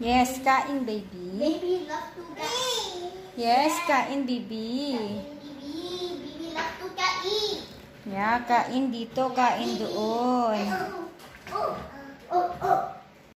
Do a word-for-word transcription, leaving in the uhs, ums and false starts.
Yes, kain, baby. Baby love to kain. Yes, kain, baby. Kain, baby. Baby love to kain. Yeah, kain dito, kain doon. Oh, oh, oh, oh.